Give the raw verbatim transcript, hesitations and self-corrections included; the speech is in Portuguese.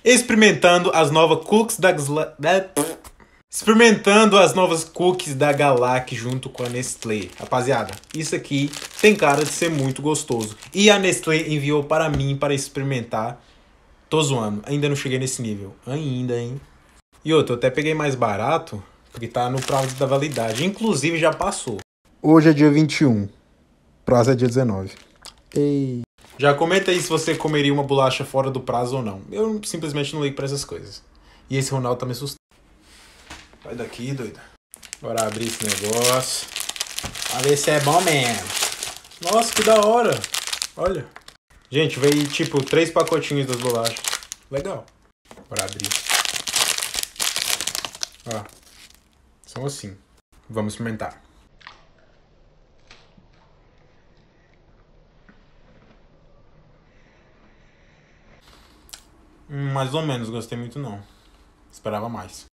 Experimentando as novas cookies da... Experimentando as novas cookies da Galac junto com a Nestlé. Rapaziada, isso aqui tem cara de ser muito gostoso. E a Nestlé enviou para mim para experimentar. Tô zoando, ainda não cheguei nesse nível. Ainda, hein? E outro, eu até peguei mais barato, porque tá no prazo da validade. Inclusive já passou. Hoje é dia vinte e um. Prazo é dia dezenove. Ei. Já comenta aí se você comeria uma bolacha fora do prazo ou não. Eu simplesmente não ligo pra essas coisas. E esse Ronaldo tá me assustando. Vai daqui, doido. Bora abrir esse negócio. Pra ver se é bom mesmo. Nossa, que da hora. Olha. Gente, veio tipo três pacotinhos das bolachas. Legal. Bora abrir. Ó. São assim. Vamos experimentar. Hum, mais ou menos, gostei muito não. Esperava mais.